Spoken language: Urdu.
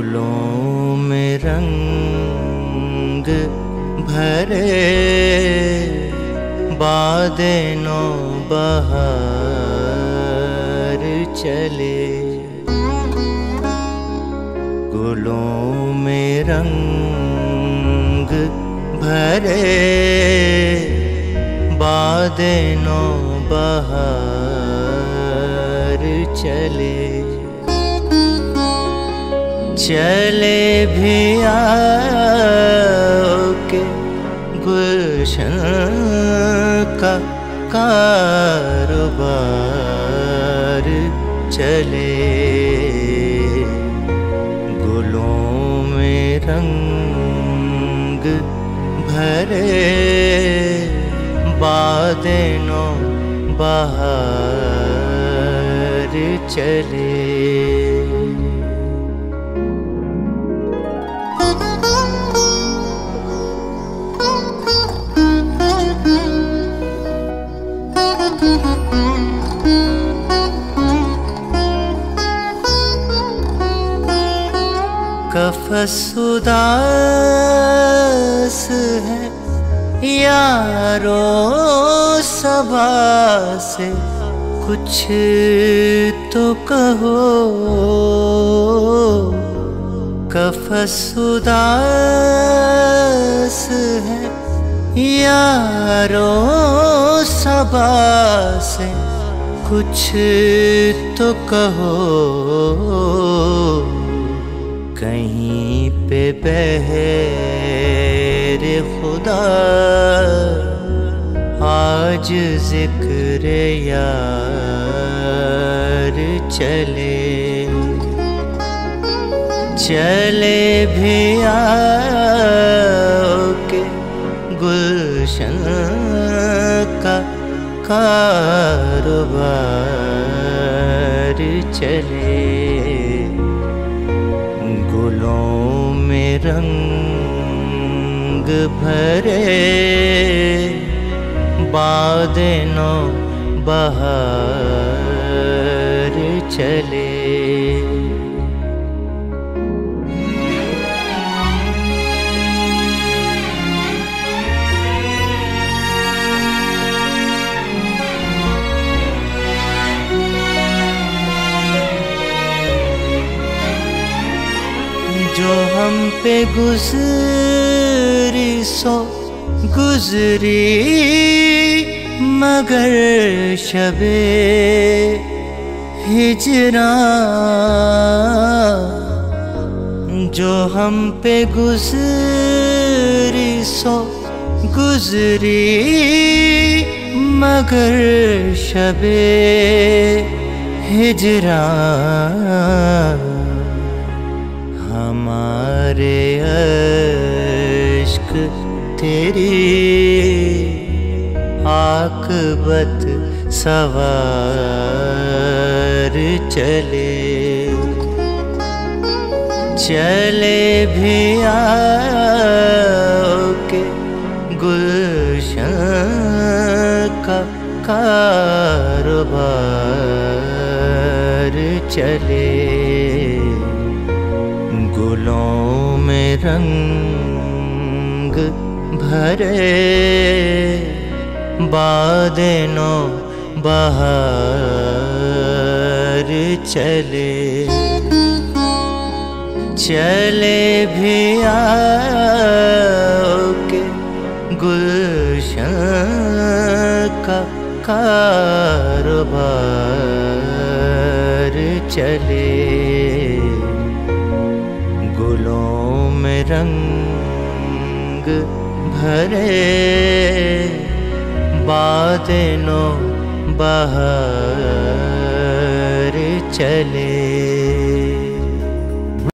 گلوں میں رنگ بھرے باد نو بہار چلے، گلوں میں رنگ بھرے باد نو بہار چلے، چلے بھی آؤ کہ گلشن کا کاروبار چلے، گلوں میں رنگ بھرے باد نو بہار چلے۔ قفس اداس ہے یارو صبا سے، کچھ تو کہو، قفس اداس ہے یارو صبا سے، کچھ تو کہو، کہیں پہ بہر خدا آج ذکر یار چلے، چلے بھی آؤ کہ گلشن کا کاروبار چلے، گلوں میں رنگ بھرے باد نو بہار چلے۔ جو ہم پہ گزری سو گزری، مگر شب ہجراں، جو ہم پہ گزری سو گزری، مگر شب ہجراں، ہمارے اشک تیری عاقبت سوار چلے، چلے بھی آؤ کہ گلشن کا کاروبار چلے، گلوں میں رنگ بھرے باد نو بہار چلے، چلے بھی آؤ کہ گلشن کا کاروبار چلے، گلوں میں رنگ بھرے باد نو بہار چلے۔